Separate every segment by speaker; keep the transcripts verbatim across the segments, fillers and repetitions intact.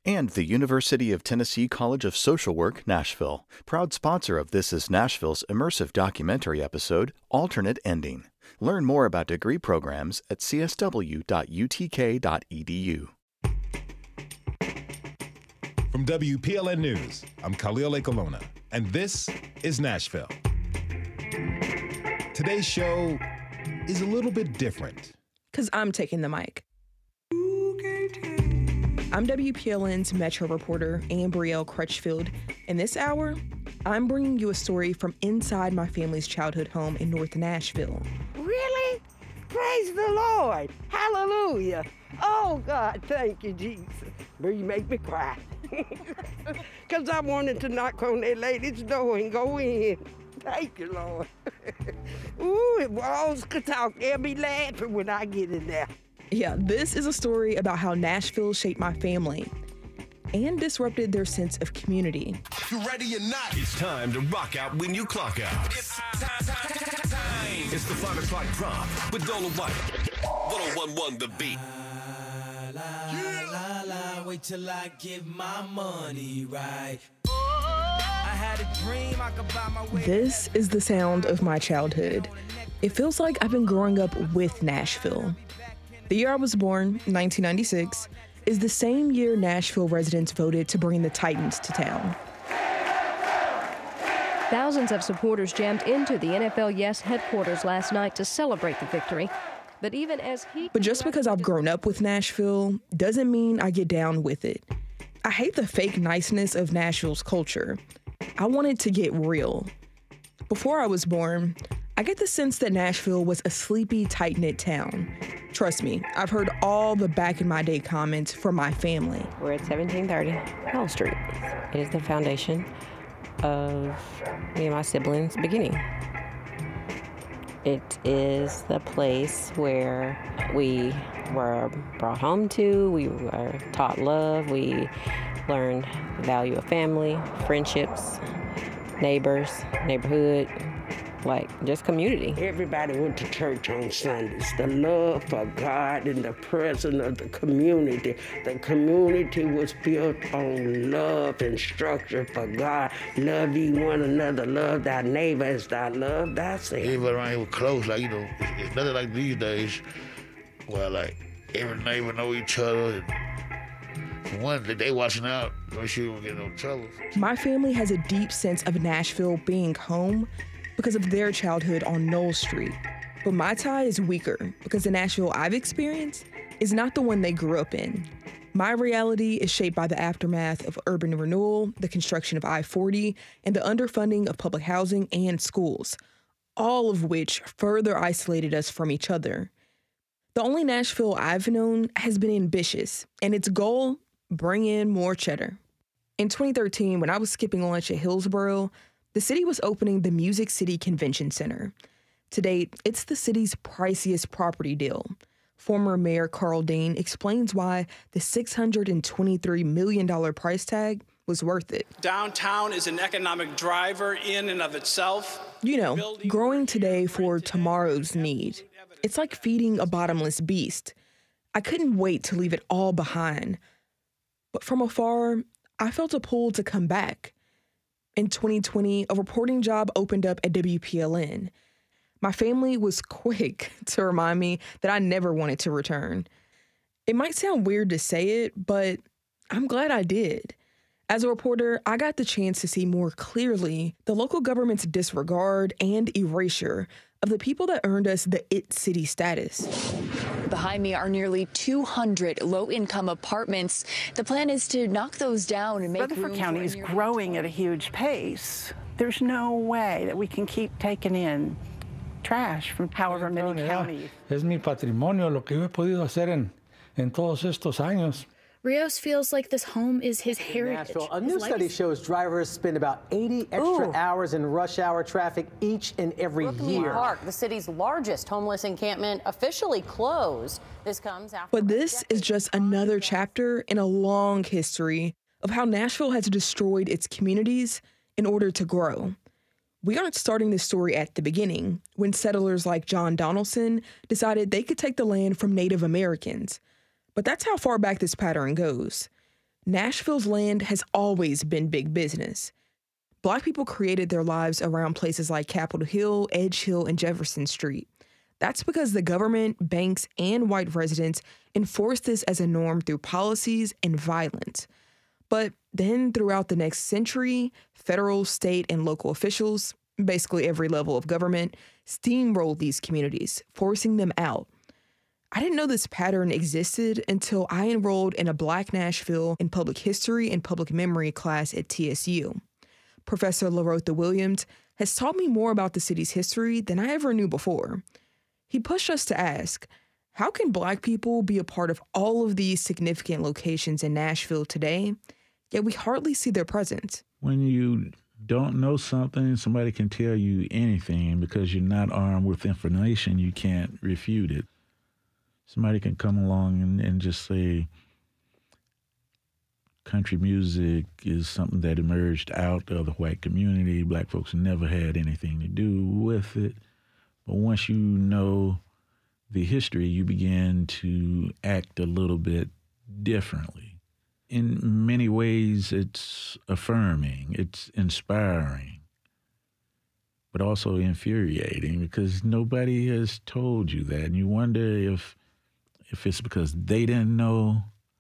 Speaker 1: And the University of Tennessee College of Social Work, Nashville, proud sponsor of This Is Nashville's immersive documentary episode, Alternate Ending. Learn more about degree programs at c s w dot u t k dot e d u.
Speaker 2: From W P L N News, I'm Khalil Ekolona, and this is Nashville. Today's show is a little bit different.
Speaker 3: Because I'm taking the mic. I'm W P L N's Metro reporter, Ambriehl Crutchfield. In this hour, I'm bringing you a story from inside my family's childhood home in North Nashville.
Speaker 4: Really? Praise the Lord. Hallelujah. Oh, God, thank you, Jesus. But you make me cry. Because I wanted to knock on that lady's door and go in. Thank you, Lord. Ooh, if walls could talk, they'll be laughing when I get in there.
Speaker 3: Yeah, this is a story about how Nashville shaped my family and disrupted their sense of community.
Speaker 5: You ready or not? It's time to rock out when you clock out. It's time. It's the five o'clock drop with Dola White. one oh one point one The Beat.
Speaker 6: La, la, la, wait till I get my money right. I had a dream I could buy my way.
Speaker 3: This is the sound of my childhood. It feels like I've been growing up with Nashville. The year I was born, nineteen ninety-six, is the same year Nashville residents voted to bring the Titans to town.
Speaker 7: Thousands of supporters jammed into the N F L Yes headquarters last night to celebrate the victory. But even as he...
Speaker 3: But just because I've grown up with Nashville doesn't mean I get down with it. I hate the fake niceness of Nashville's culture. I want it to get real. Before I was born, I get the sense that Nashville was a sleepy, tight-knit town. Trust me, I've heard all the back-in-my-day comments from my family.
Speaker 8: We're at seventeen thirty Pearl Street. It is the foundation of me and my siblings' beginning. It is the place where we were brought home to, we were taught love, we learned the value of family, friendships, neighbors, neighborhood, like just community.
Speaker 4: Everybody went to church on Sundays. The love for God and the presence of the community. The community was built on love and structure for God. Love ye one another. Love thy neighbor as thy love thyself.
Speaker 9: Everybody around here was close. Like, you know, it's, it's nothing like these days where, like, every neighbor know each other. And for one, they watching out. Make sure you don't get no trouble.
Speaker 3: My family has a deep sense of Nashville being home because of their childhood on Knoll Street. But my tie is weaker because the Nashville I've experienced is not the one they grew up in. My reality is shaped by the aftermath of urban renewal, the construction of I forty, and the underfunding of public housing and schools, all of which further isolated us from each other. The only Nashville I've known has been ambitious, and its goal, bring in more cheddar. In twenty thirteen, when I was skipping lunch at Hillsborough, the city was opening the Music City Convention Center. To date, it's the city's priciest property deal. Former Mayor Carl Dean explains why the six hundred twenty-three million dollars price tag was worth it.
Speaker 10: Downtown is an economic driver in and of itself.
Speaker 3: You know, growing today for tomorrow's need. It's like feeding a bottomless beast. I couldn't wait to leave it all behind. But from afar, I felt a pull to come back. In twenty twenty, a reporting job opened up at W P L N. My family was quick to remind me that I never wanted to return. It might sound weird to say it, but I'm glad I did. As a reporter, I got the chance to see more clearly the local government's disregard and erasure of the people that earned us the It City status.
Speaker 11: Behind me are nearly two hundred low-income apartments. The plan is to knock those down and make
Speaker 12: Rutherford
Speaker 11: room
Speaker 12: County
Speaker 11: for
Speaker 12: is growing at a huge pace. There's no way that we can keep taking in trash from however many counties.
Speaker 13: Es mi patrimonio lo que yo he podido hacer en, en todos estos años.
Speaker 14: Rios feels like this home is his heritage.
Speaker 15: Nashville. A new study shows drivers spend about eighty extra Ooh. hours in rush hour traffic each and every
Speaker 16: Brookmead
Speaker 15: year.
Speaker 16: Park, the city's largest homeless encampment, officially closed. This comes after.
Speaker 3: But this is just another chapter in a long history of how Nashville has destroyed its communities in order to grow. We aren't starting this story at the beginning, when settlers like John Donaldson decided they could take the land from Native Americans. But that's how far back this pattern goes. Nashville's land has always been big business. Black people created their lives around places like Capitol Hill, Edge Hill, and Jefferson Street. That's because the government, banks, and white residents enforced this as a norm through policies and violence. But then throughout the next century, federal, state, and local officials, basically every level of government, steamrolled these communities, forcing them out. I didn't know this pattern existed until I enrolled in a Black Nashville in Public History and Public Memory class at T S U. Professor Learotha Williams has taught me more about the city's history than I ever knew before. He pushed us to ask, how can Black people be a part of all of these significant locations in Nashville today, yet we hardly see their presence?
Speaker 17: When you don't know something, somebody can tell you anything. Because you're not armed with information, you can't refute it. Somebody can come along and, and just say, country music is something that emerged out of the white community. Black folks never had anything to do with it. But once you know the history, you begin to act a little bit differently. In many ways, it's affirming, it's inspiring, but also infuriating, because nobody has told you that. And you wonder if if it's because they didn't know,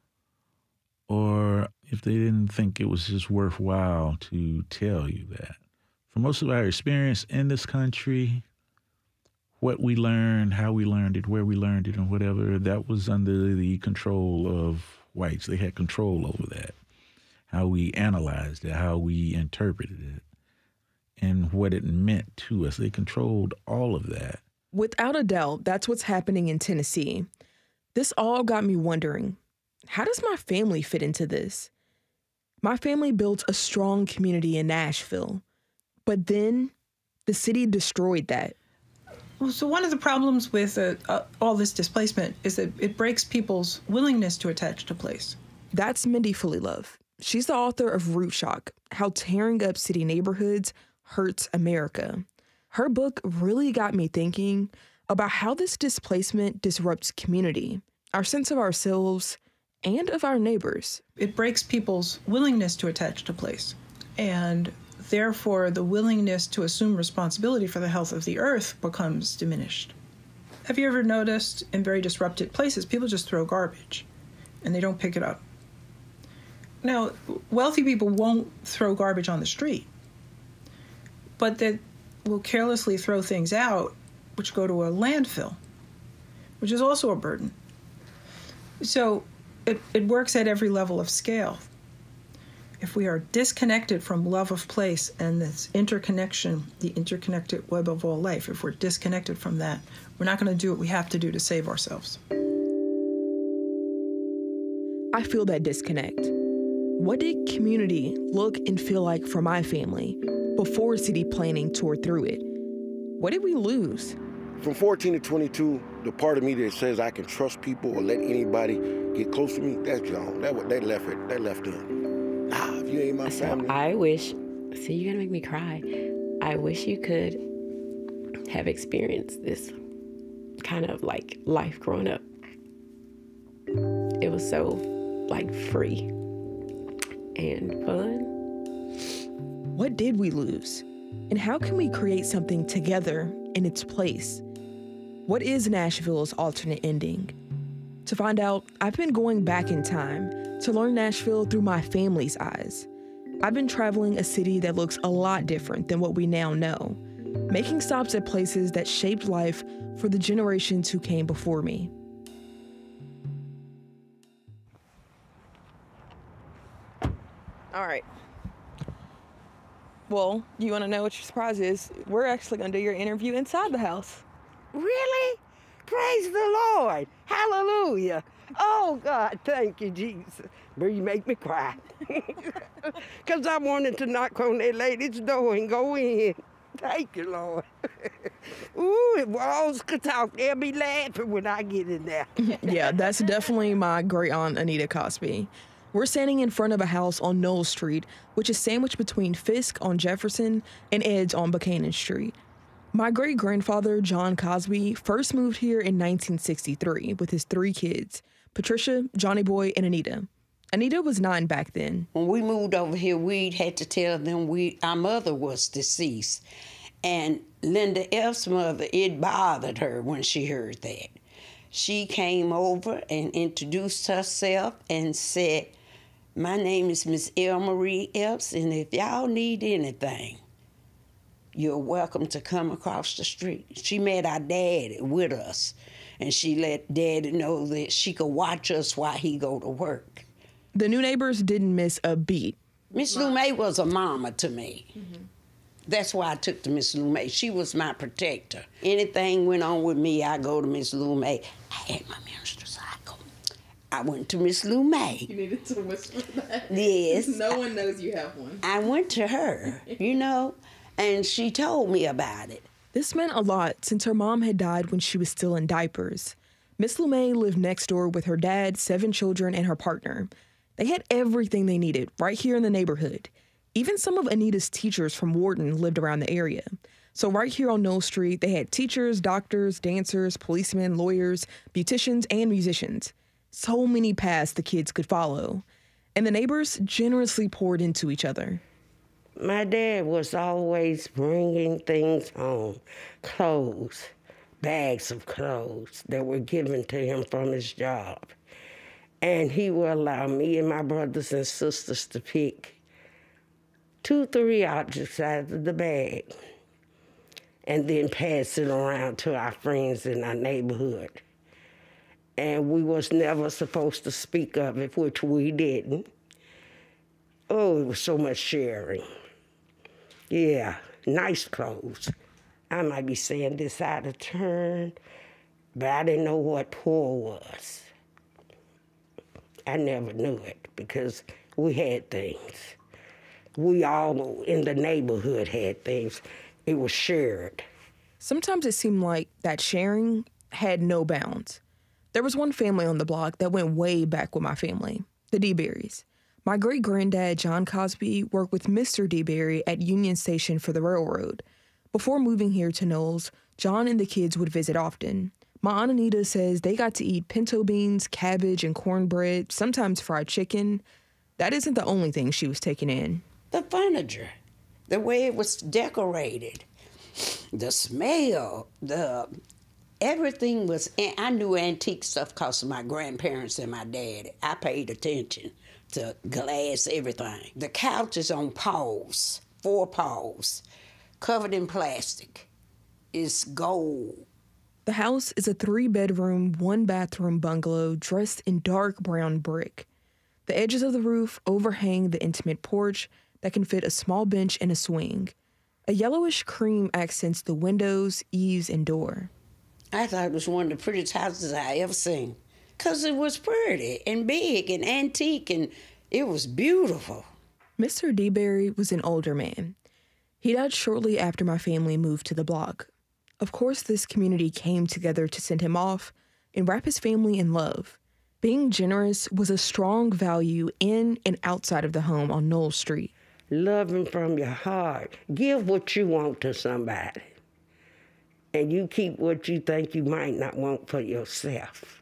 Speaker 17: or if they didn't think it was just worthwhile to tell you that. For most of our experience in this country, what we learned, how we learned it, where we learned it, and whatever, that was under the control of whites. They had control over that, how we analyzed it, how we interpreted it, and what it meant to us. They controlled all of that.
Speaker 3: Without a doubt, that's what's happening in Tennessee. This all got me wondering, how does my family fit into this? My family built a strong community in Nashville, but then the city destroyed that.
Speaker 18: Well, so one of the problems with uh, uh, all this displacement is that it breaks people's willingness to attach to place.
Speaker 3: That's Mindy Fullilove. She's the author of Root Shock, How Tearing Up City Neighborhoods Hurts America. Her book really got me thinking about how this displacement disrupts community, our sense of ourselves, and of our neighbors.
Speaker 18: It breaks people's willingness to attach to place, and therefore the willingness to assume responsibility for the health of the earth becomes diminished. Have you ever noticed in very disrupted places, people just throw garbage and they don't pick it up? Now, wealthy people won't throw garbage on the street, but they will carelessly throw things out which go to a landfill, which is also a burden. So it, it works at every level of scale. If we are disconnected from love of place and this interconnection, the interconnected web of all life, if we're disconnected from that, we're not going to do what we have to do to save ourselves.
Speaker 3: I feel that disconnect. What did community look and feel like for my family before city planning tore through it? What did we lose?
Speaker 19: From fourteen to twenty-two, the part of me that says I can trust people or let anybody get close to me, that's gone. That what they left it. They left in. Nah, if you ain't my family.
Speaker 8: So I wish. See, you're gonna make me cry. I wish you could have experienced this kind of like life growing up. It was so like free and fun.
Speaker 3: What did we lose? And how can we create something together in its place? What is Nashville's alternate ending? To find out, I've been going back in time to learn Nashville through my family's eyes. I've been traveling a city that looks a lot different than what we now know, making stops at places that shaped life for the generations who came before me. All right. Well, you want to know what your surprise is? We're actually going to do your interview inside the house.
Speaker 4: Really? Praise the Lord. Hallelujah. Oh, God, thank you, Jesus. But you make me cry. Because I wanted to knock on that lady's door and go in. Thank you, Lord. Ooh, if walls could talk, they'll be laughing when I get in there.
Speaker 3: Yeah, that's definitely my great aunt, Anita Cosby. We're standing in front of a house on Knoll Street, which is sandwiched between Fisk on Jefferson and Ed's on Buchanan Street. My great-grandfather, John Cosby, first moved here in nineteen sixty-three with his three kids, Patricia, Johnny Boy, and Anita. Anita was nine back then.
Speaker 4: When we moved over here, we had to tell them we our mother was deceased. And Linda F's mother, it bothered her when she heard that. She came over and introduced herself and said, my name is Miss Elmarie Epps, and if y'all need anything, you're welcome to come across the street. She met our daddy with us, and she let daddy know that she could watch us while he go to work.
Speaker 3: The new neighbors didn't miss a beat.
Speaker 4: Miss Lou May was a mama to me. Mm-hmm. That's why I took to Miss Lou May. She was my protector. Anything went on with me, I go to Miss Lou May. I had my minister cycle. I went to Miss Lou May.
Speaker 3: You needed to whisper that.
Speaker 4: Yes.
Speaker 3: No one knows you have one.
Speaker 4: I went to her, you know, and she told me about it.
Speaker 3: This meant a lot since her mom had died when she was still in diapers. Miss Lou May lived next door with her dad, seven children, and her partner. They had everything they needed right here in the neighborhood. Even some of Anita's teachers from Wharton lived around the area. So right here on Knoll Street, they had teachers, doctors, dancers, policemen, lawyers, beauticians, and musicians. So many paths the kids could follow. And the neighbors generously poured into each other.
Speaker 4: My dad was always bringing things home, clothes, bags of clothes that were given to him from his job. And he would allow me and my brothers and sisters to pick two, three objects out of the bag and then pass it around to our friends in our neighborhood. And we was never supposed to speak of it, which we didn't. Oh, it was so much sharing. Yeah, nice clothes. I might be saying this out of turn, but I didn't know what poor was. I never knew it because we had things. We all in the neighborhood had things. It was shared.
Speaker 3: Sometimes it seemed like that sharing had no bounds. There was one family on the block that went way back with my family, the DeBerrys. My great-granddad, John Cosby, worked with Mister DeBerry at Union Station for the railroad. Before moving here to Knowles, John and the kids would visit often. My Aunt Anita says they got to eat pinto beans, cabbage, and cornbread, sometimes fried chicken. That isn't the only thing she was taking in.
Speaker 4: The furniture, the way it was decorated, the smell, the everything was. I knew antique stuff because of my grandparents and my dad. I paid attention to glass, everything. The couch is on paws, four paws, covered in plastic. It's gold.
Speaker 3: The house is a three-bedroom, one-bathroom bungalow dressed in dark brown brick. The edges of the roof overhang the intimate porch that can fit a small bench and a swing. A yellowish cream accents the windows, eaves, and door.
Speaker 4: I thought it was one of the prettiest houses I ever seen because it was pretty and big and antique, and it was beautiful.
Speaker 3: Mister DeBerry was an older man. He died shortly after my family moved to the block. Of course, this community came together to send him off and wrap his family in love. Being generous was a strong value in and outside of the home on Knoll Street.
Speaker 4: Loving from your heart. Give what you want to somebody. And you keep what you think you might not want for yourself.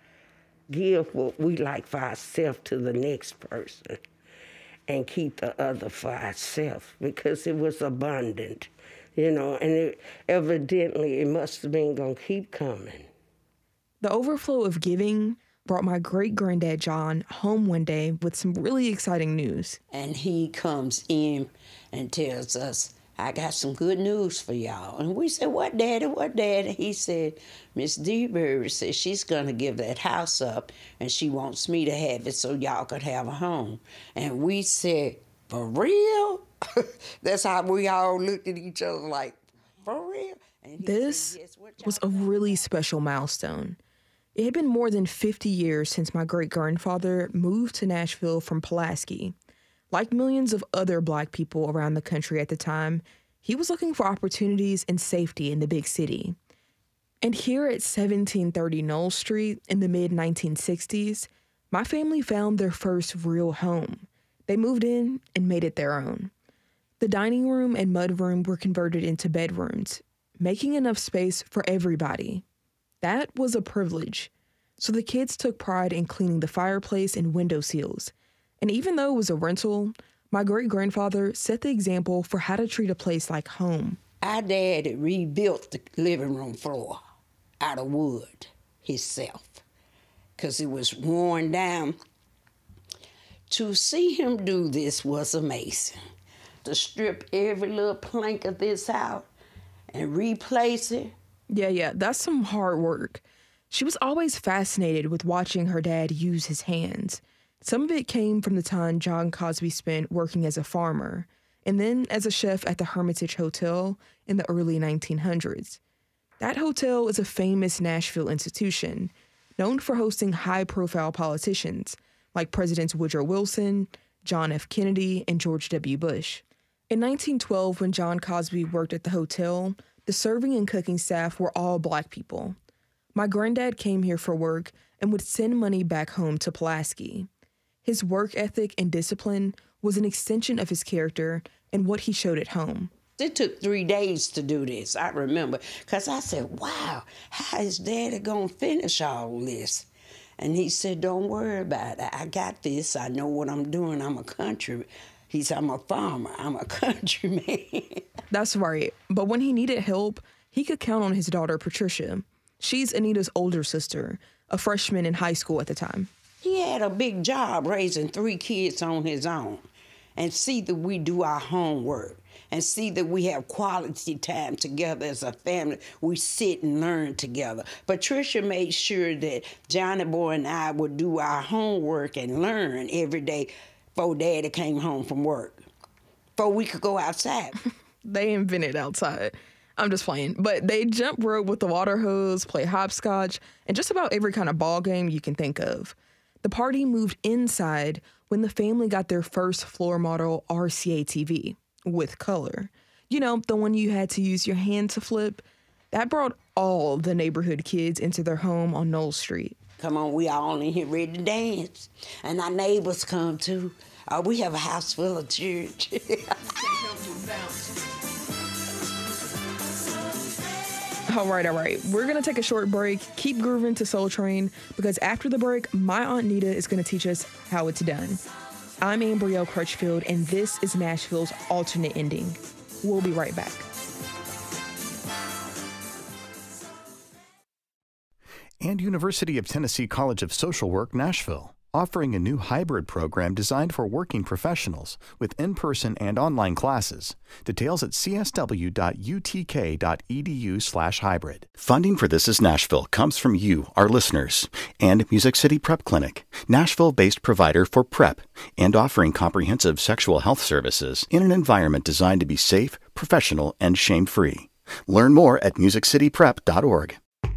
Speaker 4: Give what we like for ourselves to the next person and keep the other for ourselves because it was abundant. You know, and it, evidently it must have been going to keep coming.
Speaker 3: The overflow of giving brought my great-granddad John home one day with some really exciting news.
Speaker 4: And he comes in and tells us, I got some good news for y'all. And we said, what, Daddy, what, Daddy? He said, Miss DeBerry says she's going to give that house up, and she wants me to have it so y'all could have a home. And we said, for real? That's how we all looked at each other like, for real?
Speaker 3: This said, yes, was a really special milestone. It had been more than fifty years since my great-grandfather moved to Nashville from Pulaski. Like millions of other Black people around the country at the time, he was looking for opportunities and safety in the big city. And here at seventeen thirty Knoll Street in the mid nineteen sixties, my family found their first real home. They moved in and made it their own. The dining room and mudroom were converted into bedrooms, making enough space for everybody. That was a privilege. So the kids took pride in cleaning the fireplace and window seals. And even though it was a rental, my great-grandfather set the example for how to treat a place like home.
Speaker 4: Our dad had rebuilt the living room floor out of wood himself because it was worn down. To see him do this was amazing. To strip every little plank of this out and replace it.
Speaker 3: Yeah, yeah, that's some hard work. She was always fascinated with watching her dad use his hands. Some of it came from the time John Cosby spent working as a farmer, and then as a chef at the Hermitage Hotel in the early nineteen hundreds. That hotel is a famous Nashville institution, known for hosting high-profile politicians like Presidents Woodrow Wilson, John F. Kennedy, and George W. Bush. In nineteen twelve, when John Cosby worked at the hotel, the serving and cooking staff were all Black people. My granddad came here for work and would send money back home to Pulaski. His work ethic and discipline was an extension of his character and what he showed at home.
Speaker 4: It took three days to do this, I remember, because I said, wow, how is Daddy going to finish all this? And he said, don't worry about it. I got this. I know what I'm doing. I'm a country. He said, I'm a farmer. I'm a countryman.
Speaker 3: That's right. But when he needed help, he could count on his daughter, Patricia. She's Anita's older sister, a freshman in high school at the time.
Speaker 4: He had a big job raising three kids on his own, and see that we do our homework and see that we have quality time together as a family. We sit and learn together. Patricia made sure that Johnny Boy and I would do our homework and learn every day before Daddy came home from work, before we could go outside.
Speaker 3: They invented outside. I'm just playing. But they jump rope with the water hose, play hopscotch, and just about every kind of ball game you can think of. The party moved inside when the family got their first floor model R C A T V with color. You know, the one you had to use your hand to flip. That brought all the neighborhood kids into their home on Knoll Street.
Speaker 4: Come on, we all in here ready to dance. And our neighbors come too. Uh, we have a house full of church.
Speaker 3: All right, all right. We're going to take a short break. Keep grooving to Soul Train, because after the break, my Aunt Nita is going to teach us how it's done. I'm Ambriehl Crutchfield, and this is Nashville's alternate ending. We'll be right back.
Speaker 1: And University of Tennessee College of Social Work, Nashville, offering a new hybrid program designed for working professionals with in-person and online classes. Details at c s w dot u t k dot e d u slash hybrid. Funding for This Is Nashville comes from you, our listeners, and Music City Prep Clinic, Nashville-based provider for PrEP, and offering comprehensive sexual health services in an environment designed to be safe, professional, and shame-free. Learn more at music city prep dot org.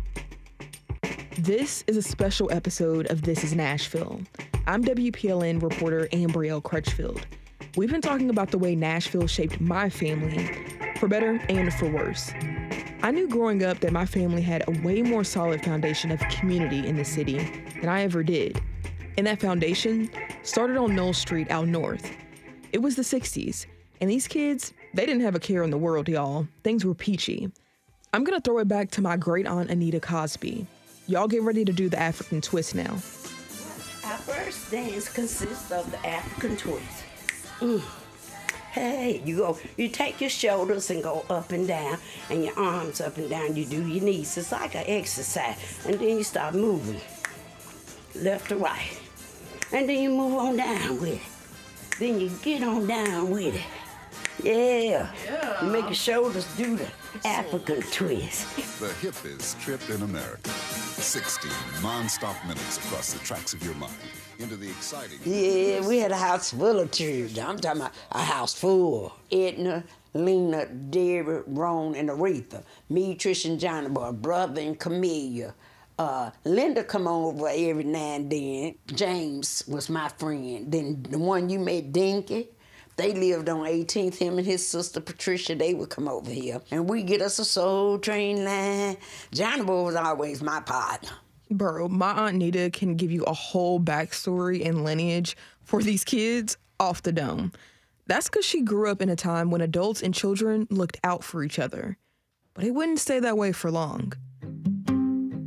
Speaker 3: This is a special episode of This Is Nashville. I'm W P L N reporter Ambriehl Crutchfield. We've been talking about the way Nashville shaped my family, for better and for worse. I knew growing up that my family had a way more solid foundation of community in the city than I ever did. And that foundation started on Knoll Street out north. It was the sixties, and these kids, they didn't have a care in the world, y'all. Things were peachy. I'm gonna throw it back to my great aunt Anita Cosby. Y'all get ready to do the African twist now.
Speaker 4: Our first dance consists of the African twist. Mm. Hey, you go, you take your shoulders and go up and down, and your arms up and down. You do your knees. It's like an exercise. And then you start moving left to right. And then you move on down with it. Then you get on down with it. Yeah. yeah. You make your shoulders do the African twist.
Speaker 20: The hippest trip in America. sixty non-stop minutes across the tracks of your mind into the exciting...
Speaker 4: Yeah, we had a house full of children. I'm talking about a house full. Edna, Lena, Debbie, Ron, and Aretha. Me, Trish, and Johnny Boy, brother, and Camellia. Uh, Linda come over every now and then. James was my friend. Then the one you met, Dinky. They lived on eighteenth, him and his sister Patricia, they would come over here. And we get us a Soul Train line. Johnny Boy was always my partner.
Speaker 3: Bro, my Aunt Nita can give you a whole backstory and lineage for these kids off the dome. That's because she grew up in a time when adults and children looked out for each other. But it wouldn't stay that way for long.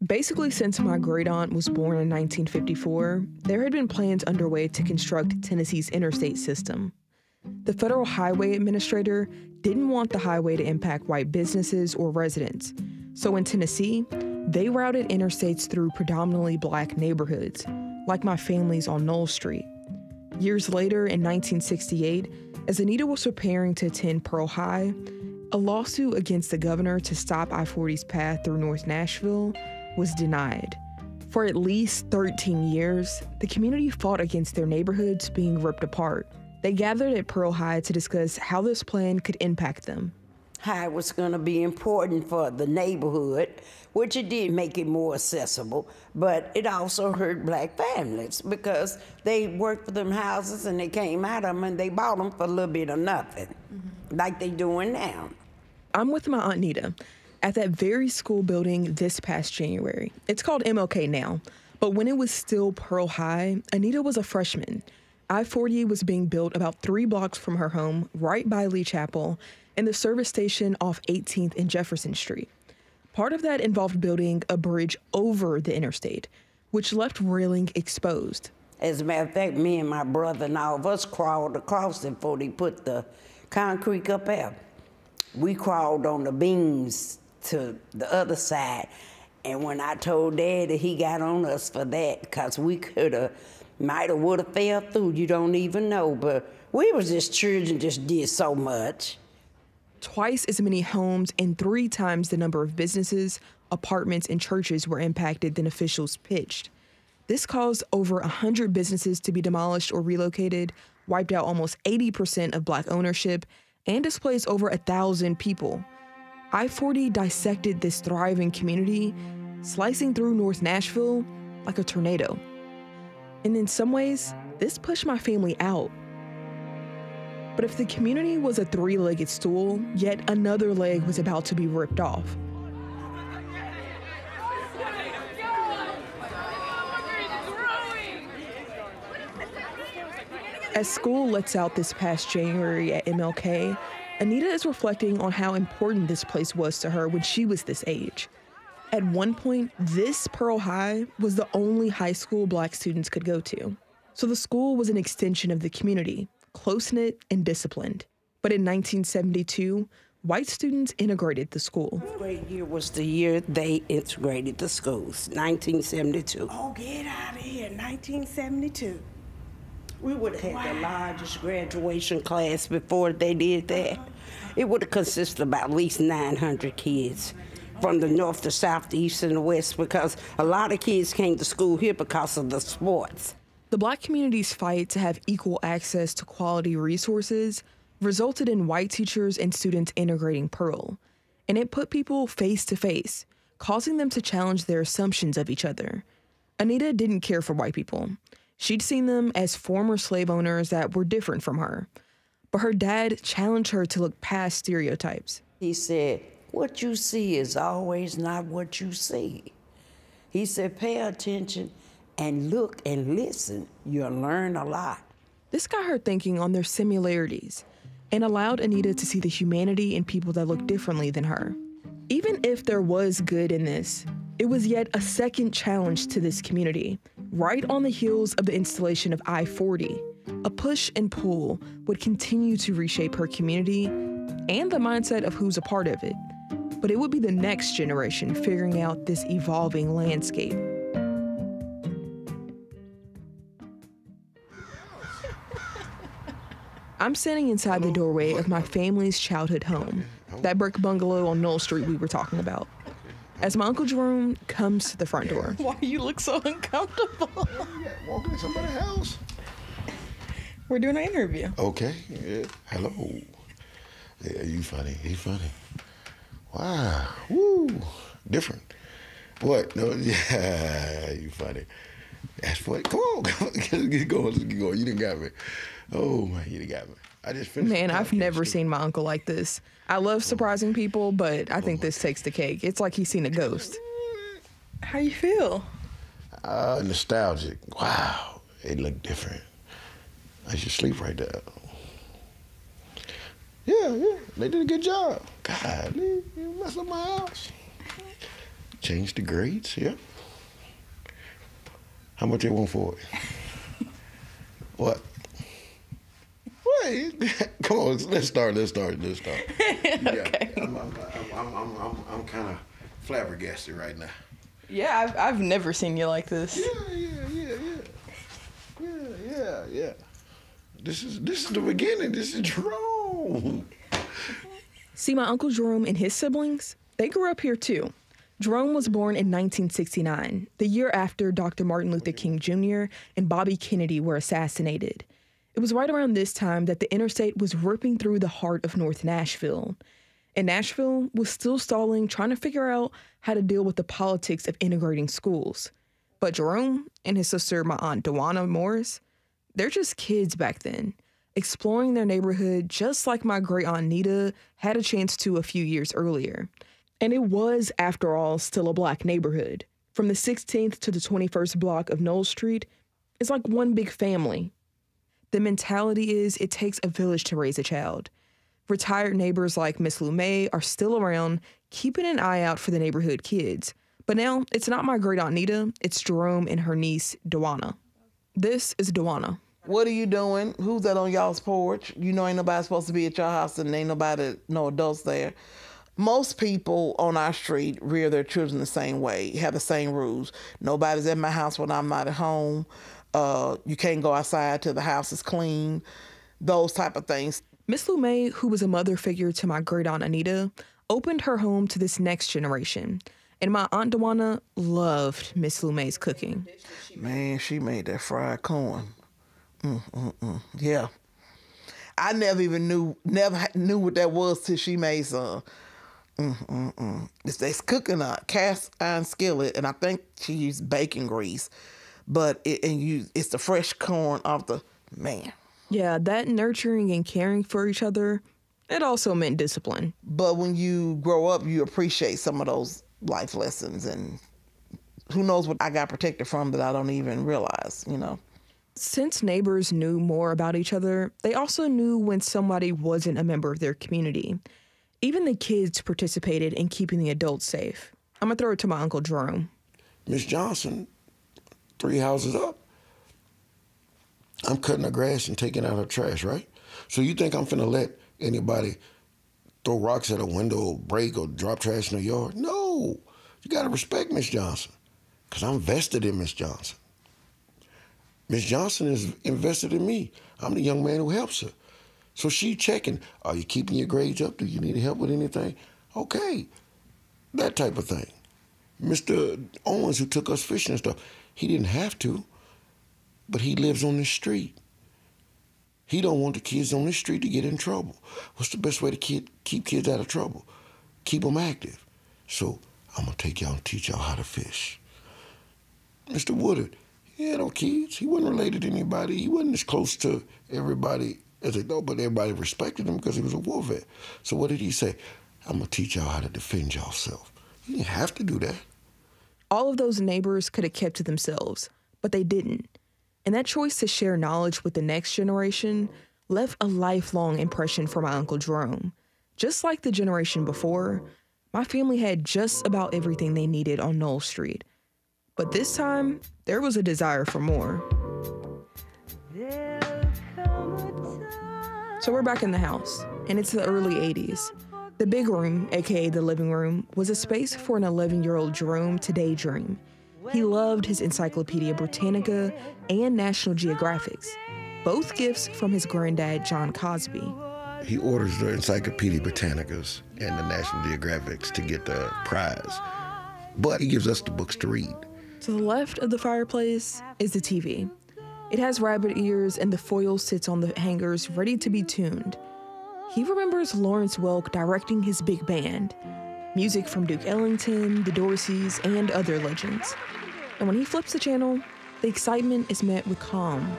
Speaker 3: Basically, since my great-aunt was born in nineteen fifty-four, there had been plans underway to construct Tennessee's interstate system. The Federal Highway Administrator didn't want the highway to impact white businesses or residents. So in Tennessee, they routed interstates through predominantly black neighborhoods, like my family's on Knoll Street. Years later, in nineteen sixty-eight, as Anita was preparing to attend Pearl High, a lawsuit against the governor to stop I forty's path through North Nashville was denied. For at least thirteen years, the community fought against their neighborhoods being ripped apart. They gathered at Pearl High to discuss how this plan could impact them.
Speaker 4: How it was going to be important for the neighborhood, which it did make it more accessible, but it also hurt black families because they worked for them houses and they came out of them and they bought them for a little bit of nothing, mm-hmm. like they doing now.
Speaker 3: I'm with my Aunt Anita at that very school building this past January. It's called M L K now, but when it was still Pearl High, Anita was a freshman. I forty was being built about three blocks from her home, right by Lee Chapel, and the service station off eighteenth and Jefferson Street. Part of that involved building a bridge over the interstate, which left railing exposed.
Speaker 4: As a matter of fact, me and my brother and all of us crawled across it before they put the concrete up there. We crawled on the beams to the other side, and when I told Daddy, he got on us for that, because we could have, might have, would have fell through, you don't even know, but we was just children, just did so much.
Speaker 3: Twice as many homes and three times the number of businesses, apartments, and churches were impacted than officials pitched. This caused over one hundred businesses to be demolished or relocated, wiped out almost eighty percent of black ownership, and displaced over one thousand people. I forty dissected this thriving community, slicing through North Nashville like a tornado. And in some ways, this pushed my family out. But if the community was a three-legged stool, yet another leg was about to be ripped off. As school lets out this past January at M L K, Anita is reflecting on how important this place was to her when she was this age. At one point, this Pearl High was the only high school black students could go to. So the school was an extension of the community, close-knit and disciplined. But in nineteen seventy-two, white students integrated the school.
Speaker 4: What great year was the year they integrated the schools, nineteen seventy-two.
Speaker 21: Oh, get out of here, nineteen seventy-two.
Speaker 4: We would have had
Speaker 21: wow.
Speaker 4: the largest graduation class before they did that. It would have consisted of about at least nine hundred kids from the north, the south, the east, and the west, because a lot of kids came to school here because of the sports.
Speaker 3: The black community's fight to have equal access to quality resources resulted in white teachers and students integrating Pearl, and it put people face to face, causing them to challenge their assumptions of each other. Anita didn't care for white people. She'd seen them as former slave owners that were different from her. But her dad challenged her to look past stereotypes.
Speaker 4: He said, what you see is always not what you see. He said, pay attention and look and listen. You'll learn a lot.
Speaker 3: This got her thinking on their similarities and allowed Anita to see the humanity in people that look differently than her. Even if there was good in this, it was yet a second challenge to this community, right on the heels of the installation of I forty. A push and pull would continue to reshape her community and the mindset of who's a part of it. But it would be the next generation figuring out this evolving landscape. I'm standing inside the doorway of my family's childhood home, that brick bungalow on Knoll Street we were talking about, as my Uncle Jerome comes to the front door.
Speaker 21: Why you look so uncomfortable?
Speaker 19: Walking in somebody's house.
Speaker 21: We're doing an interview.
Speaker 19: Okay. Yeah. Hello. Yeah, you funny. You funny. Wow. Woo. Different. What? No. Yeah. You funny. That's funny. Come on. Let's get going. Let's get going. You done got me. Oh man, you done got me. I just finished.
Speaker 3: Man, I've never seen my uncle like this. I love surprising people, but I think this takes the cake. It's like he's seen a ghost.
Speaker 21: How you feel?
Speaker 19: Uh, nostalgic. Wow. It looked different. I should sleep right there. Yeah, yeah. They did a good job. God, you messed up my house. Change the grades, yeah. How much they want for it? What? Wait, come on, let's start, let's start, let's start.
Speaker 21: Okay.
Speaker 19: Yeah, I'm, I'm, I'm, I'm, I'm, I'm kind of flabbergasted right now.
Speaker 21: Yeah, I've, I've never seen you like this.
Speaker 19: Yeah, yeah, yeah, yeah. Yeah, yeah, yeah. This is, this is the beginning. This is Jerome.
Speaker 3: See, my Uncle Jerome and his siblings, they grew up here too. Jerome was born in nineteen sixty-nine, the year after Doctor Martin Luther King Junior and Bobby Kennedy were assassinated. It was right around this time that the interstate was ripping through the heart of North Nashville. And Nashville was still stalling, trying to figure out how to deal with the politics of integrating schools. But Jerome and his sister, my Aunt Dewana Morris, they're just kids back then, exploring their neighborhood just like my great Aunt Anita had a chance to a few years earlier. And it was, after all, still a black neighborhood. From the sixteenth to the twenty-first block of Knowles Street, it's like one big family. The mentality is it takes a village to raise a child. Retired neighbors like Miss Lou May are still around, keeping an eye out for the neighborhood kids. But now, it's not my great Aunt Nita, it's Jerome and her niece, Dewana. This is Dewana.
Speaker 2: What are you doing? Who's that on y'all's porch? You know ain't nobody supposed to be at your house and ain't nobody, no adults there. Most people on our street rear their children the same way, have the same rules. Nobody's at my house when I'm not at home. Uh, you can't go outside till the house is clean. Those type of things.
Speaker 3: Miss Lou May, who was a mother figure to my great Aunt Anita, opened her home to this next generation. And my Aunt Dewana loved Miss Lou May's cooking.
Speaker 2: Man, she made that fried corn. Mm, mm, mm. Yeah. I never even knew, never knew what that was till she made some. Mm, mm, mm. It's, it's cooking a cast iron skillet, and I think she used bacon grease. But it, and you, it's the fresh corn off the, man.
Speaker 3: Yeah, that nurturing and caring for each other, it also meant discipline.
Speaker 2: But when you grow up, you appreciate some of those life lessons, and who knows what I got protected from that I don't even realize, you know.
Speaker 3: Since neighbors knew more about each other, they also knew when somebody wasn't a member of their community. Even the kids participated in keeping the adults safe. I'm gonna throw it to my Uncle Jerome.
Speaker 19: Miss Johnson, three houses up, I'm cutting her grass and taking out her trash, right? So you think I'm finna let anybody throw rocks at a window or break or drop trash in the yard? No, you gotta respect Miss Johnson, because I'm vested in Miss Johnson. Miss Johnson is invested in me. I'm the young man who helps her. So she checking, are you keeping your grades up? Do you need help with anything? Okay, that type of thing. Mister Owens, who took us fishing and stuff, he didn't have to, but he lives on this street. He don't want the kids on this street to get in trouble. What's the best way to kid, keep kids out of trouble? Keep them active. So I'm gonna take y'all and teach y'all how to fish. Mister Woodard, he had no kids. He wasn't related to anybody. He wasn't as close to everybody as they thought, but everybody respected him because he was a war vet. So what did he say? I'm gonna teach y'all how to defend yourself. You didn't have to do that.
Speaker 3: All of those neighbors could have kept to themselves, but they didn't. And that choice to share knowledge with the next generation left a lifelong impression for my Uncle Jerome. Just like the generation before, my family had just about everything they needed on Knowles Street. But this time, there was a desire for more. So we're back in the house, and it's the early eighties. The big room, aka the living room, was a space for an eleven-year-old Jerome to daydream. He loved his Encyclopedia Britannica and National Geographics, both gifts from his granddad, John Cosby.
Speaker 19: He orders the Encyclopedia Britannicas and the National Geographics to get the prize, but he gives us the books to read.
Speaker 3: To the left of the fireplace is the T V. It has rabbit ears and the foil sits on the hangers ready to be tuned. He remembers Lawrence Welk directing his big band, music from Duke Ellington, the Dorseys, and other legends. And when he flips the channel, the excitement is met with calm.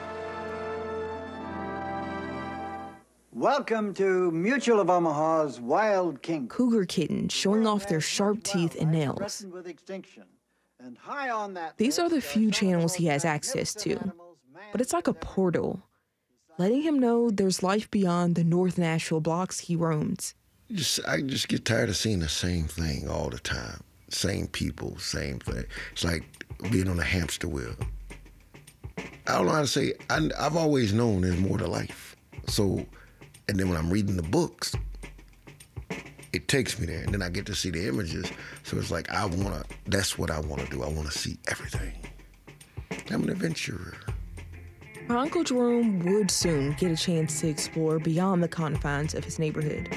Speaker 22: Welcome to Mutual of Omaha's Wild King.
Speaker 3: Cougar kittens showing off their sharp teeth and nails.
Speaker 22: And high on that
Speaker 3: These are the few channels he has access to, but it's like a portal, letting him know there's life beyond the North Nashville blocks he roams.
Speaker 19: Just, I just get tired of seeing the same thing all the time. same people, same thing. It's like being on a hamster wheel. I don't know how to say it. I, I've always known there's more to life. So, and then when I'm reading the books, it takes me there, and then I get to see the images. So it's like I wanna. That's what I want to do. I want to see everything. I'm an adventurer.
Speaker 3: My Uncle Jerome would soon get a chance to explore beyond the confines of his neighborhood.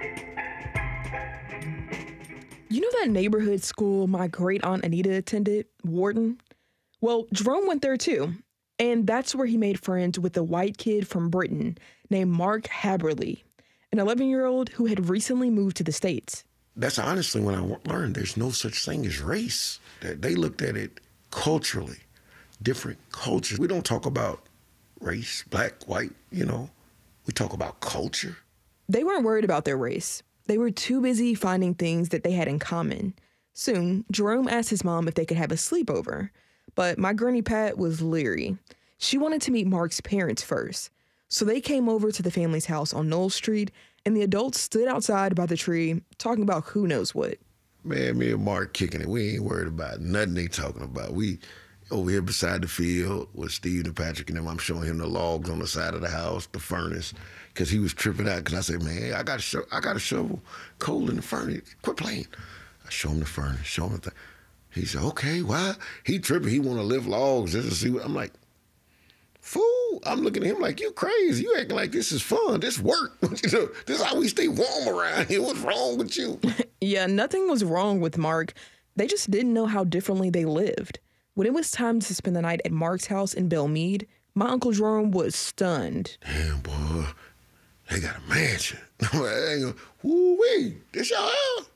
Speaker 3: You know that neighborhood school my great aunt Anita attended, Wharton? Well, Jerome went there too, and that's where he made friends with a white kid from Britain named Mark Haberly, an eleven-year-old who had recently moved to the States.
Speaker 19: That's honestly when I learned there's no such thing as race. They looked at it culturally, different cultures. We don't talk about race, black, white, you know. We talk about culture.
Speaker 3: They weren't worried about their race. They were too busy finding things that they had in common. Soon, Jerome asked his mom if they could have a sleepover, but my Granny Pat was leery. She wanted to meet Mark's parents first. So they came over to the family's house on Knoll Street, and the adults stood outside by the tree talking about who knows what.
Speaker 19: Man, me and Mark kicking it. We ain't worried about nothing they talking about. We over here beside the field with Steve and Patrick and them. I'm showing him the logs on the side of the house, the furnace, because he was tripping out. Because I said, man, I got, sho- I got a shovel coal in the furnace. Quit playing. I show him the furnace, show him the thing. He said, okay, why? He tripping. He want to lift logs just to see what. I'm like, fool. I'm looking at him like, you crazy. You acting like this is fun. This work. You know, this is how we stay warm around here. What's wrong with you?
Speaker 3: Yeah, nothing was wrong with Mark. They just didn't know how differently they lived. When it was time to spend the night at Mark's house in Belmead, my Uncle Jerome was stunned.
Speaker 19: Damn, boy, they got a mansion. I'm like, woo-wee, this y'all house?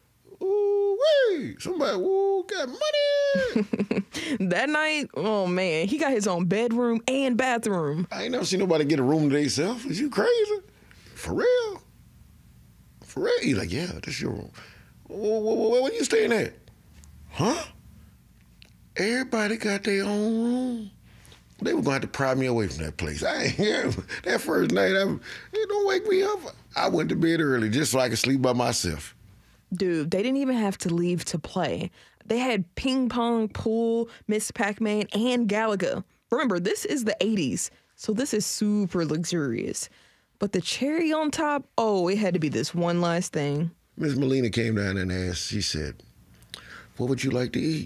Speaker 19: Woo-wee, somebody, woo, got money.
Speaker 3: That night, oh man, he got his own bedroom and bathroom.
Speaker 19: I ain't never seen nobody get a room to themselves. Is you crazy? For real? For real? He's like, yeah, this your room. Where, where you staying at? Huh? Everybody got their own room. They were going to have to pry me away from that place. I ain't here. That first night, I, it don't wake me up. I went to bed early just so I could sleep by myself.
Speaker 3: Dude, they didn't even have to leave to play. They had ping pong, pool, Miss Pac-Man, and Galaga. Remember, this is the eighties, so this is super luxurious. But the cherry on top, oh, it had to be this one last thing.
Speaker 19: Miss Molina came down and asked, she said, what would you like to eat?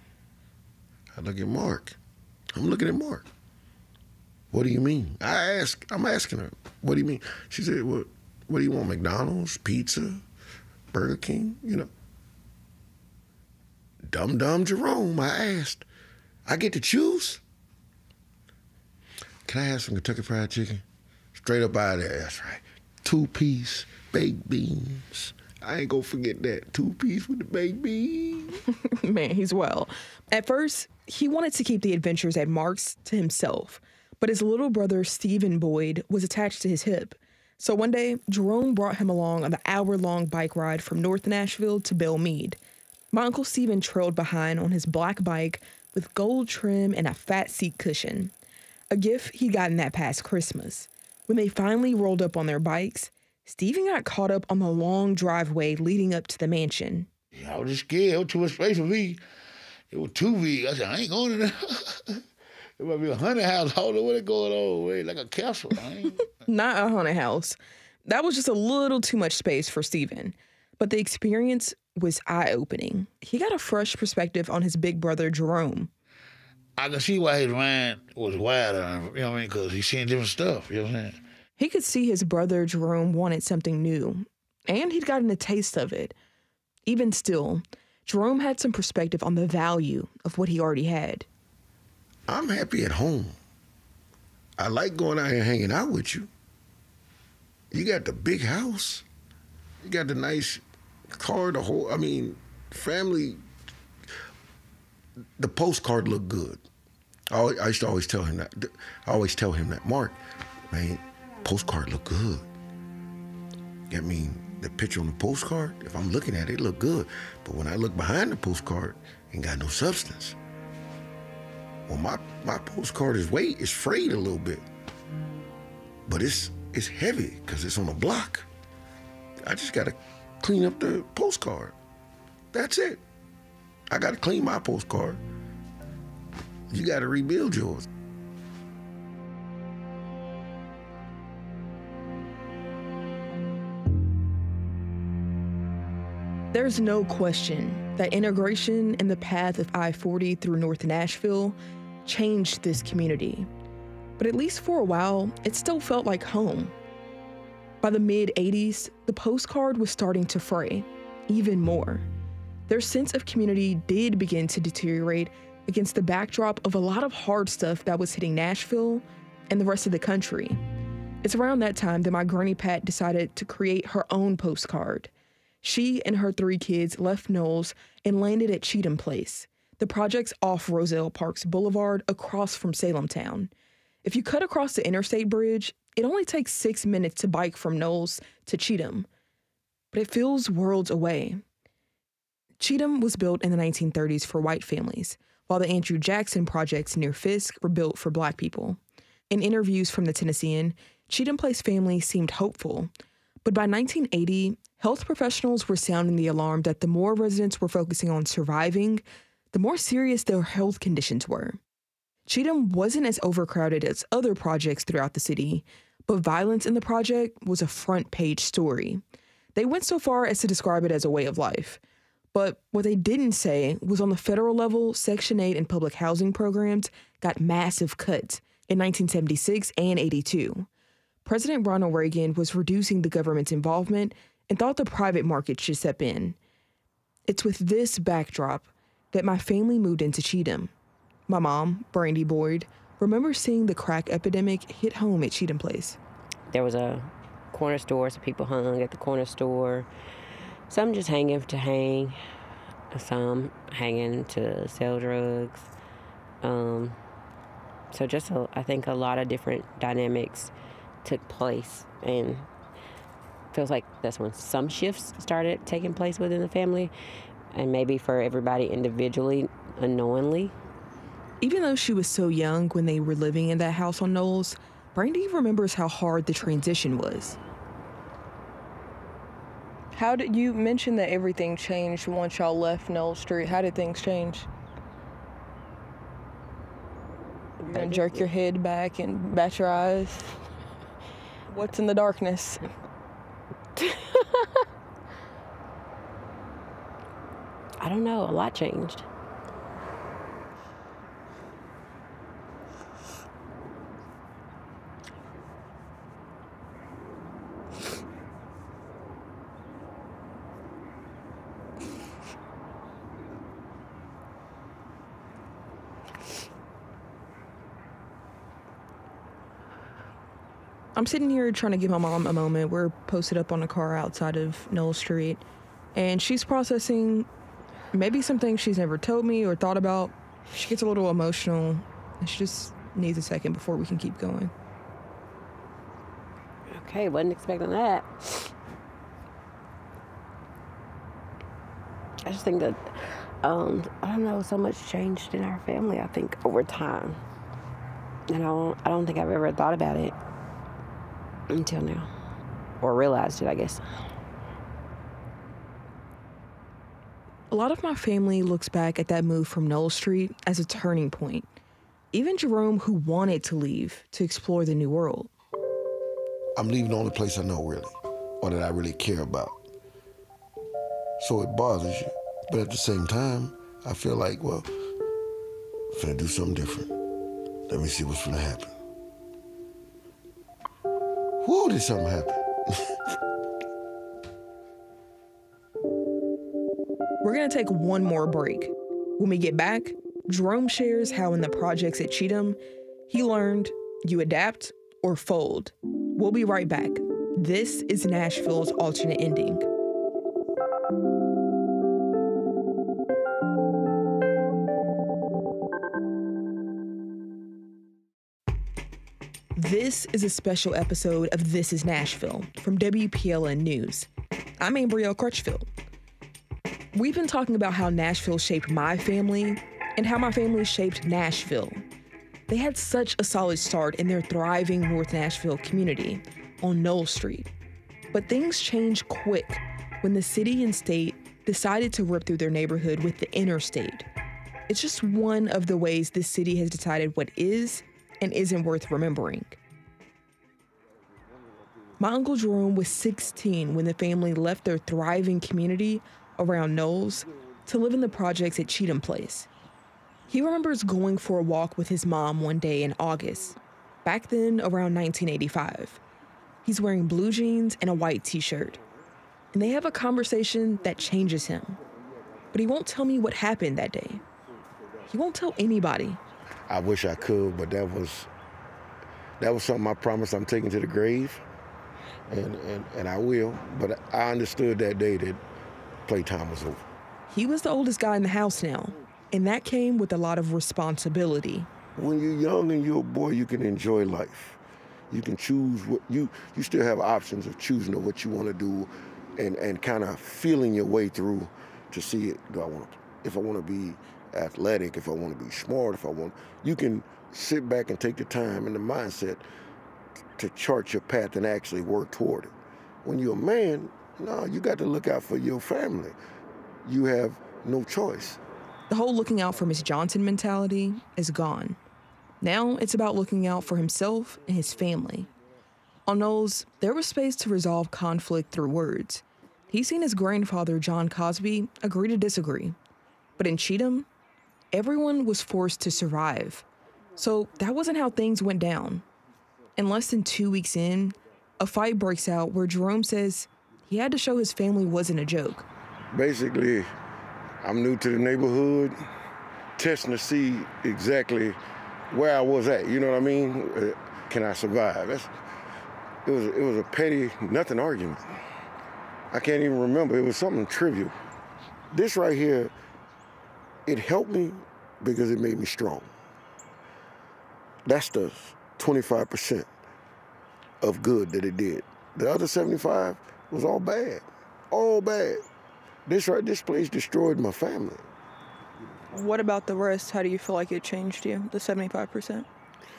Speaker 19: I look at Mark. I'm looking at Mark. What do you mean? I ask, I'm asking her, what do you mean? She said, what, what do you want, McDonald's, pizza, Burger King, you know? Dumb, dumb Jerome, I asked. I get to choose? Can I have some Kentucky Fried Chicken? Straight up out of there, that's right. Two-piece baked beans. I ain't gonna forget that. Two-piece with the baked beans.
Speaker 3: Man, he's well. At first, he wanted to keep the adventures at Mark's to himself, but his little brother, Stephen Boyd, was attached to his hip. So one day, Jerome brought him along on the hour-long bike ride from North Nashville to Belmead. My Uncle Stephen trailed behind on his black bike with gold trim and a fat seat cushion, a gift he'd gotten that past Christmas. When they finally rolled up on their bikes, Stephen got caught up on the long driveway leading up to the mansion.
Speaker 9: Yeah, I was just scared. It was too much space for me. It was too big. I said, I ain't going in there. It might be a haunted house. I don't know what is going on. Wait, like a castle. I ain't...
Speaker 3: Not a haunted house. That was just a little too much space for Stephen. But the experience was eye-opening. He got a fresh perspective on his big brother, Jerome.
Speaker 9: I can see why his mind was wider, you know what I mean? Because he's seeing different stuff, you know what I'm saying?
Speaker 3: He could see his brother, Jerome, wanted something new. And he'd gotten a taste of it. Even still, Jerome had some perspective on the value of what he already had.
Speaker 19: I'm happy at home. I like going out here hanging out with you. You got the big house. You got the nice car, the whole, I mean, family. The postcard looked good. I, always, I used to always tell him that. I always tell him that, Mark, man, postcard look good. I mean, the picture on the postcard, if I'm looking at it, it look good. But when I look behind the postcard, ain't got no substance. Well, my, my postcard is weight, it's frayed a little bit. But it's it's heavy because it's on a block. I just gotta clean up the postcard. That's it. I got to clean my postcard. You got to rebuild yours.
Speaker 3: There's no question that integration in the path of I forty through North Nashville changed this community. But at least for a while, it still felt like home. By the mid eighties, the postcard was starting to fray even more. Their sense of community did begin to deteriorate against the backdrop of a lot of hard stuff that was hitting Nashville and the rest of the country. It's around that time that my Granny Pat decided to create her own postcard. She and her three kids left Knowles and landed at Cheatham Place, the project's off Roselle Parks Boulevard across from Salem Town. If you cut across the interstate bridge, it only takes six minutes to bike from Knowles to Cheatham, but it feels worlds away. Cheatham was built in the nineteen thirties for white families, while the Andrew Jackson projects near Fisk were built for black people. In interviews from the Tennessean, Cheatham Place family seemed hopeful, but by nineteen eighty, health professionals were sounding the alarm that the more residents were focusing on surviving, the more serious their health conditions were. Cheatham wasn't as overcrowded as other projects throughout the city, but violence in the project was a front-page story. They went so far as to describe it as a way of life. But what they didn't say was on the federal level, Section eight and public housing programs got massive cuts in nineteen seventy-six and eighty-two. President Ronald Reagan was reducing the government's involvement and thought the private market should step in. It's with this backdrop that my family moved into Cheatham. My mom, Brandi Boyd, remembers seeing the crack epidemic hit home at Cheatham Place.
Speaker 8: There was a corner store, so people hung at the corner store. Some just hanging to hang, some hanging to sell drugs. Um, so just, a, I think, a lot of different dynamics took place, and feels like that's when some shifts started taking place within the family, and maybe for everybody individually, unknowingly.
Speaker 3: Even though she was so young when they were living in that house on Knowles, Brandi remembers how hard the transition was. How did you mention that everything changed once y'all left Knowles Street? How did things change? You're gonna jerk your head back and bat your eyes. What's in the darkness?
Speaker 8: I don't know. A lot changed.
Speaker 3: I'm sitting here trying to give my mom a moment. We're posted up on a car outside of Knowles Street, and she's processing maybe some things she's never told me or thought about. She gets a little emotional, and she just needs a second before we can keep going.
Speaker 8: Okay, wasn't expecting that. I just think that, um, I don't know, so much changed in our family, I think, over time. And I don't, I don't think I've ever thought about it until now, or realized it, I guess.
Speaker 3: A lot of my family looks back at that move from Knowles Street as a turning point. Even Jerome, who wanted to leave to explore the new world.
Speaker 19: I'm leaving the only place I know, really, or that I really care about. So it bothers you. But at the same time, I feel like, well, I'm finna do something different. Let me see what's finna happen. Whoa, did something happen?
Speaker 3: We're gonna take one more break. When we get back, Jerome shares how in the projects at Cheatham, he learned you adapt or fold. We'll be right back. This is Nashville's alternate ending. This is a special episode of This Is Nashville from W P L N News. I'm Ambriehl Crutchfield. We've been talking about how Nashville shaped my family and how my family shaped Nashville. They had such a solid start in their thriving North Nashville community on Knowles Street. But things changed quick when the city and state decided to rip through their neighborhood with the interstate. It's just one of the ways this city has decided what is and isn't worth remembering. My Uncle Jerome was sixteen when the family left their thriving community around Knowles to live in the projects at Cheatham Place. He remembers going for a walk with his mom one day in August, back then around nineteen eighty-five. He's wearing blue jeans and a white t-shirt, and they have a conversation that changes him. But he won't tell me what happened that day. He won't tell anybody.
Speaker 19: I wish I could, but that was that was something I promised I'm taking to the grave, and, and, and I will. But I understood that day that playtime was over.
Speaker 3: He was the oldest guy in the house now, and that came with a lot of responsibility.
Speaker 19: When you're young and you're a boy, you can enjoy life. You can choose what you, you still have options of choosing what you want to do and, and kind of feeling your way through to see it. Do I want to, if I want to be athletic, if I want to be smart, if I want, you can sit back and take the time and the mindset to chart your path and actually work toward it. When you're a man, no, you got to look out for your family. You have no choice.
Speaker 3: The whole looking out for Miss Johnson mentality is gone. Now it's about looking out for himself and his family. On Knowles, there was space to resolve conflict through words. He's seen his grandfather, John Cosby, agree to disagree. But in Cheatham, everyone was forced to survive. So that wasn't how things went down. And less than two weeks in, a fight breaks out where Jerome says he had to show his family wasn't a joke.
Speaker 19: Basically, I'm new to the neighborhood, testing to see exactly where I was at, you know what I mean? Uh, can I survive? That's, it was it was a petty, nothing argument. I can't even remember, it was something trivial. This right here, it helped me because it made me strong. That's the twenty-five percent of good that it did. The other seventy-five was all bad, all bad. This right, this place destroyed my family.
Speaker 21: What about the rest? How do you feel like it changed you, the seventy-five percent?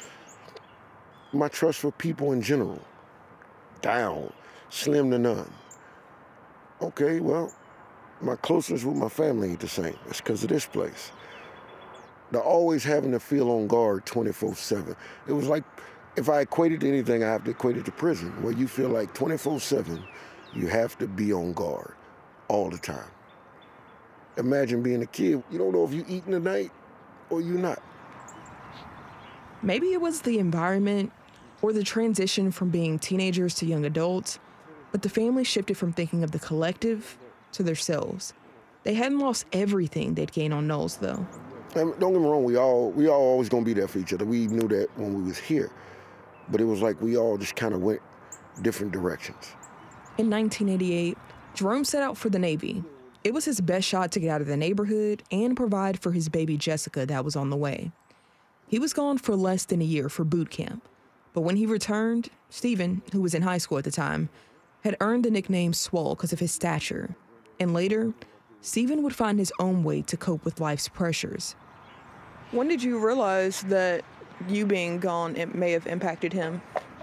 Speaker 19: My trust for people in general, down, slim to none. Okay, well, my closeness with my family ain't the same. It's because of this place. The always having to feel on guard twenty-four seven. It was like, if I equated to anything, I have to equate it to prison, where you feel like twenty-four seven, you have to be on guard all the time. Imagine being a kid, you don't know if you're eating tonight or you're not.
Speaker 3: Maybe it was the environment or the transition from being teenagers to young adults, but the family shifted from thinking of the collective to themselves. They hadn't lost everything they'd gained on Knowles, though.
Speaker 19: And don't get me wrong, we all we all always gonna be there for each other. We knew that when we was here, but it was like we all just kind of went different directions.
Speaker 3: In nineteen eighty-eight, Jerome set out for the Navy. It was his best shot to get out of the neighborhood and provide for his baby Jessica that was on the way. He was gone for less than a year for boot camp, but when he returned, Stephen, who was in high school at the time, had earned the nickname Swole because of his stature. And later, Stephen would find his own way to cope with life's pressures.
Speaker 21: When did you realize that you being gone, it may have impacted him?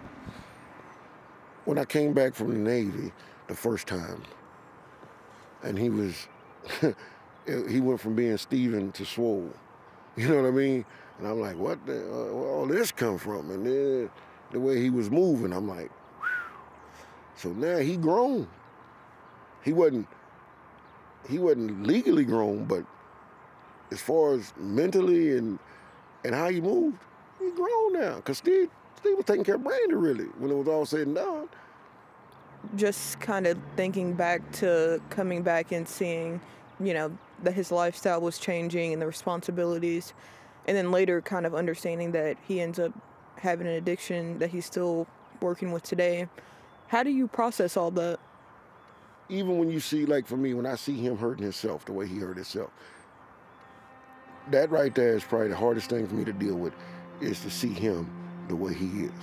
Speaker 19: When I came back from the Navy the first time, and he was, he went from being Stephen to Swole. You know what I mean? And I'm like, what the, uh, where all this come from? And then the way he was moving, I'm like, whew. So now he grown. He wasn't, he wasn't legally grown, but as far as mentally and and how he moved, he grown now. Because Steve, Steve was taking care of Brandi, really, when it was all said and done.
Speaker 21: Just kind of thinking back to coming back and seeing, you know, that his lifestyle was changing and the responsibilities, and then later kind of understanding that he ends up having an addiction that he's still working with today. How do you process all that?
Speaker 19: Even when you see, like for me, when I see him hurting himself the way he hurt himself, that right there is probably the hardest thing for me to deal with, is to see him the way he is.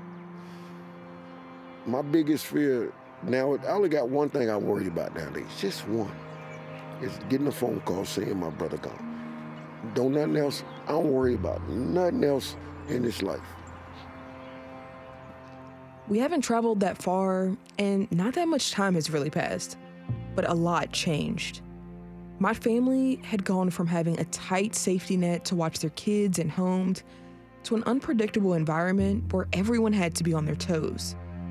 Speaker 19: My biggest fear now, I only got one thing I worry about nowadays, just one. It's getting a phone call saying my brother gone. Don't nothing else, I don't worry about nothing else in this life.
Speaker 3: We haven't traveled that far, and not that much time has really passed, but a lot changed. My family had gone from having a tight safety net to watch their kids and homes to an unpredictable environment where everyone had to be on their toes.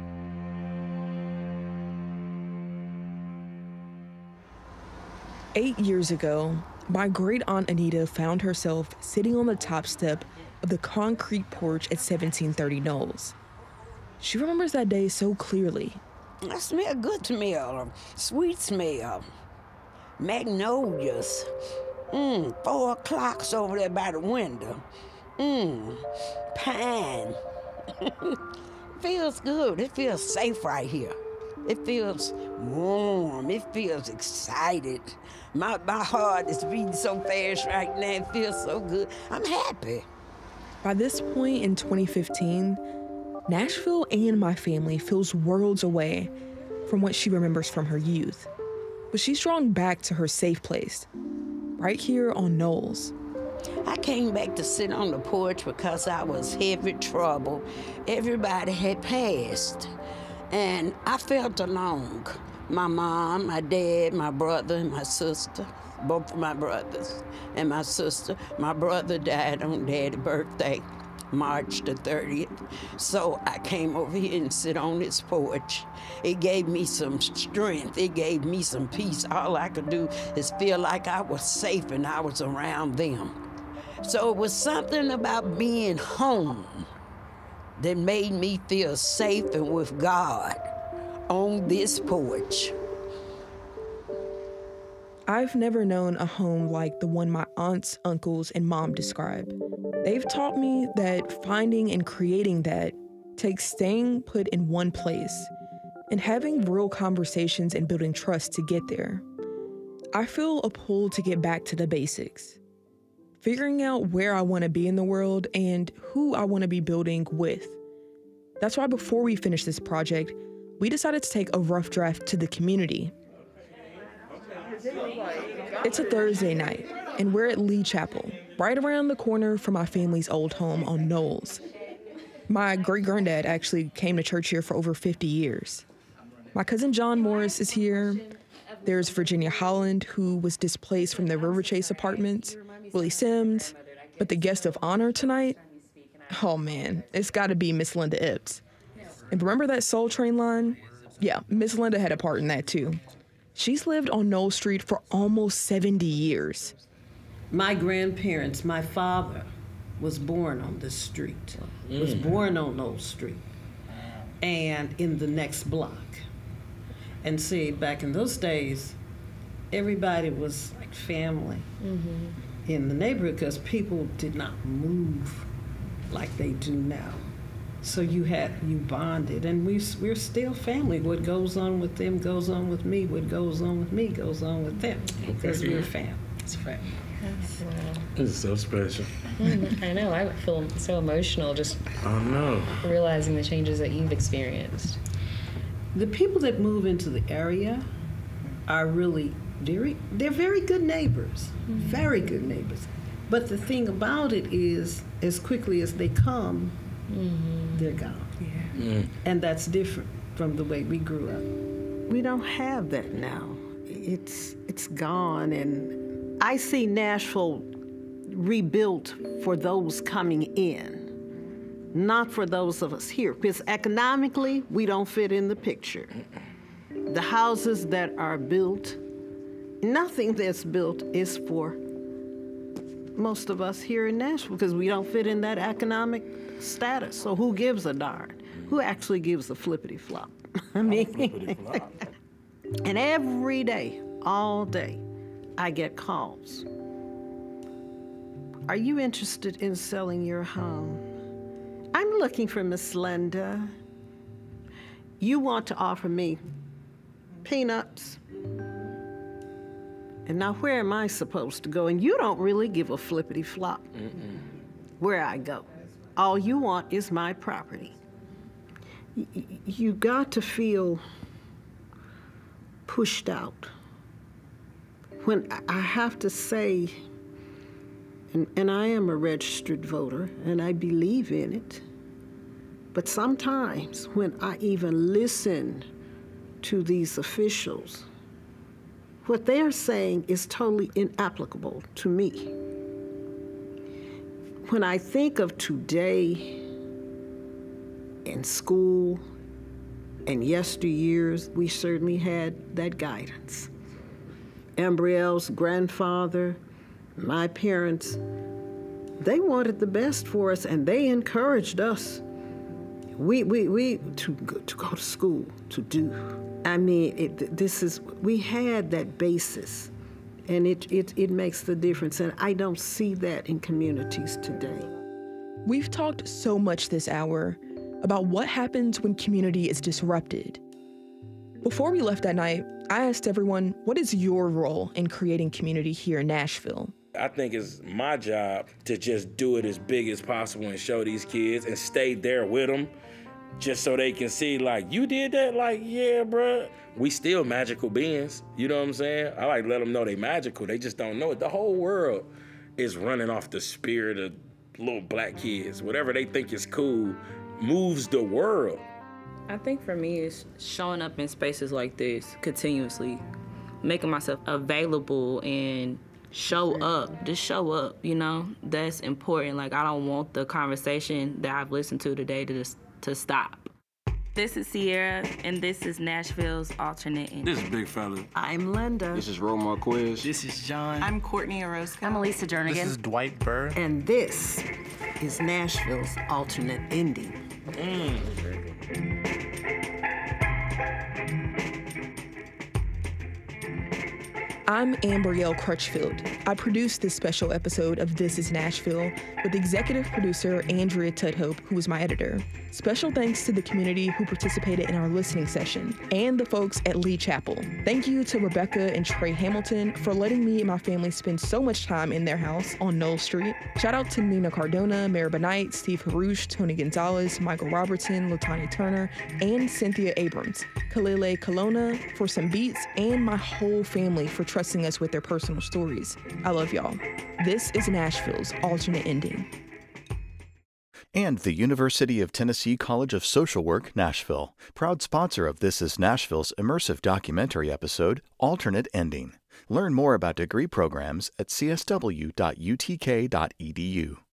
Speaker 3: Eight years ago, my great-aunt Anita found herself sitting on the top step of the concrete porch at seventeen thirty Knowles. She remembers that day so clearly.
Speaker 4: That smell good to me, a sweet smell. Magnolias. Mmm, four o'clock's over there by the window. Mmm, pine. Feels good. It feels safe right here. It feels warm. It feels excited. My, my heart is beating so fast right now. It feels so good. I'm happy.
Speaker 3: By this point in twenty fifteen, Nashville and my family feels worlds away from what she remembers from her youth. But she's drawn back to her safe place, right here on Knowles.
Speaker 4: I came back to sit on the porch because I was heavy trouble. Everybody had passed, and I felt alone. My mom, my dad, my brother, and my sister, both of my brothers, and my sister. My brother died on Daddy's birthday, March the thirtieth. So I came over here and sit on this porch. It gave me some strength. It gave me some peace. All I could do is feel like I was safe and I was around them. So it was something about being home that made me feel safe and with God on this porch.
Speaker 3: I've never known a home like the one my aunts, uncles, and mom describe. They've taught me that finding and creating that takes staying put in one place and having real conversations and building trust to get there. I feel a pull to get back to the basics, figuring out where I want to be in the world and who I want to be building with. That's why before we finish this project, we decided to take a rough draft to the community. It's a Thursday night, and we're at Lee Chapel, right around the corner from my family's old home on Knowles. My great-granddad actually came to church here for over fifty years. My cousin John Morris is here. There's Virginia Holland, who was displaced from the River Chase apartments, Willie Sims, but the guest of honor tonight, oh man, it's gotta be Miss Linda Epps. And remember that Soul Train line? Yeah, Miss Linda had a part in that too. She's lived on Knowles Street for almost seventy years.
Speaker 5: My grandparents, my father was born on this street, mm. was born on Knowles Street, and in the next block. And see, back in those days, everybody was like family mm-hmm. in the neighborhood because people did not move like they do now. So you had, you bonded, and we, we're still family. What goes on with them goes on with me. What goes on with me goes on with them, because we're family. It's family.
Speaker 6: Yes.
Speaker 23: This is so special.
Speaker 6: I know, I feel so emotional just
Speaker 23: oh, no.
Speaker 6: realizing the changes that you've experienced.
Speaker 5: The people that move into the area are really very, they're very good neighbors, mm-hmm. very good neighbors. But the thing about it is, as quickly as they come, mm-hmm. they're gone. Yeah. Mm. And that's different from the way we grew up. We don't have that now. It's it's gone, and I see Nashville rebuilt for those coming in, not for those of us here, because economically, we don't fit in the picture. The houses that are built, nothing that's built is for most of us here in Nashville, because we don't fit in that economic status. So who gives a darn? Who actually gives a flippity flop? I mean, flippity flop. And every day, all day, I get calls. Are you interested in selling your home? I'm looking for Miss Linda. You want to offer me peanuts? And now where am I supposed to go? And you don't really give a flippity flop Mm-mm. where I go. All you want is my property. Y- you got to feel pushed out. When I have to say, and, and I am a registered voter, and I believe in it, but sometimes when I even listen to these officials, what they're saying is totally inapplicable to me. When I think of today in school and yesteryears, we certainly had that guidance. Ambriehl's grandfather, my parents, they wanted the best for us, and they encouraged us. We, we, we to go, to go to school, to do. I mean, it, this is, we had that basis, and it, it, it makes the difference, and I don't see that in communities today.
Speaker 3: We've talked so much this hour about what happens when community is disrupted. Before we left that night, I asked everyone, what is your role in creating community here in Nashville?
Speaker 7: I think it's my job to just do it as big as possible and show these kids and stay there with them just so they can see, like, you did that? Like, yeah, bruh. We still magical beings, you know what I'm saying? I like let them know they magical. They just don't know it. The whole world is running off the spirit of little black kids. Whatever they think is cool moves the world.
Speaker 10: I think for me, it's showing up in spaces like this continuously, making myself available and show up. Just show up, you know? That's important. Like, I don't want the conversation that I've listened to today to just, to stop. This is Sierra, and this is Nashville's Alternate Ending.
Speaker 23: This is Big Fella.
Speaker 5: I'm Linda.
Speaker 23: This is Ro Marquez.
Speaker 11: This is John.
Speaker 24: I'm Courtney Orozco.
Speaker 16: I'm Elisa Jernigan.
Speaker 11: This is Dwight Burr.
Speaker 5: And this is Nashville's Alternate Ending.
Speaker 7: Mm.
Speaker 3: I'm Ambriehl Crutchfield. I produced this special episode of This Is Nashville with executive producer Andrea Tudhope, who was my editor. Special thanks to the community who participated in our listening session and the folks at Lee Chapel. Thank you to Rebecca and Trey Hamilton for letting me and my family spend so much time in their house on Knoll Street. Shout out to Nina Cardona, Maribel Knight, Steve Harouche, Tony Gonzalez, Michael Robertson, Latanya Turner, and Cynthia Abrams. Kalele Kelowna for some beats, and my whole family for trusting us with their personal stories. I love y'all. This is Nashville's Alternate Ending.
Speaker 1: And the University of Tennessee College of Social Work, Nashville, proud sponsor of This Is Nashville's immersive documentary episode, Alternate Ending. Learn more about degree programs at c s w dot u t k dot e d u.